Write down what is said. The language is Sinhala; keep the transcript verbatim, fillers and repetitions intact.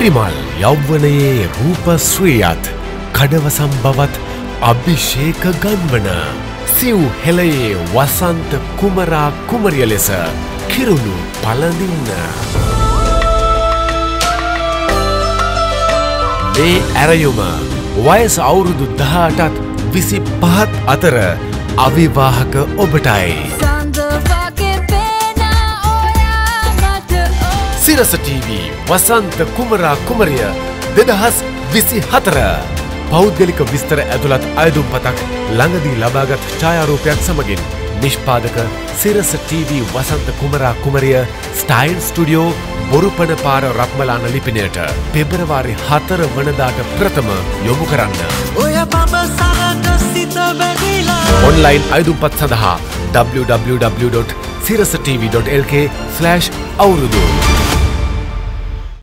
සිරිමල් යෞවනයේ රූප ශ්‍රියත් කඩවසම් බවත් අභිෂේක ගන්වන සිව් හෙළයේ වසන්ත කුමරා කුමරිය ලෙස කිරුණු පළඳින්න මේ ඇරයුම වයස අවුරුදු දහඅටත් විසිපහත් අතර අවිවාහක ඔබටයි සිරස ටීවී වසන්ත කුමරා කුමරිය දෙදහස් විසිහතර පෞද්ගලික විස්තර ඇතුළත් අයදුම්පතක් ළඟදී ලබාගත් ඡායාරූපයක් සමගින් නිෂ්පාදක සිරස ටීවී වසන්ත කුමරා කුමරිය ස්ටයිල් ස්ටුඩියෝ බොරුපන පාර රත්මලාන ලිපිනයට පෙබරවාරි හතර වනදාට ප්‍රථම යොමු කරන්න. ඔන්ලයින් අයදුම්පත් සඳහා w w w dot sirasa t v dot l k slash අවුරුදු